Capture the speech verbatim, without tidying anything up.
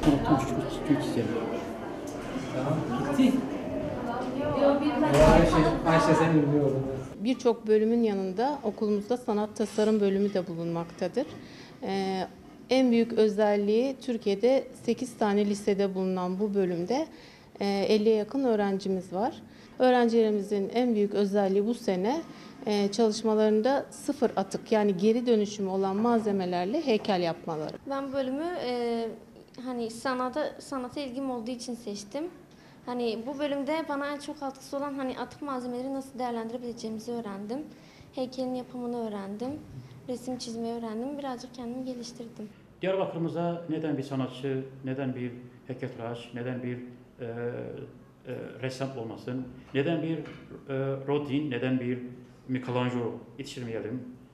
unuttum çünkü çünkü çizerim. Tamam, bitti. Ayşe, Ayşe sen ünlü oldun. Birçok bölümün yanında okulumuzda sanat tasarım bölümü de bulunmaktadır. Ee, en büyük özelliği Türkiye'de sekiz tane lisede bulunan bu bölümde e, elliye yakın öğrencimiz var. Öğrencilerimizin en büyük özelliği bu sene e, çalışmalarında sıfır atık yani geri dönüşümü olan malzemelerle heykel yapmaları. Ben bölümü e, hani sanata sanata ilgim olduğu için seçtim. Hani bu bölümde bana en çok katkısı olan hani atık malzemeleri nasıl değerlendirebileceğimizi öğrendim. Heykelin yapımını öğrendim. Resim çizmeyi öğrendim. Birazcık kendimi geliştirdim. Diyarbakır'ımıza neden bir sanatçı, neden bir heykeltıraş, neden bir e, e, ressam olmasın, neden bir e, Rodin, neden bir Michelangelo yetiştirmeyelim?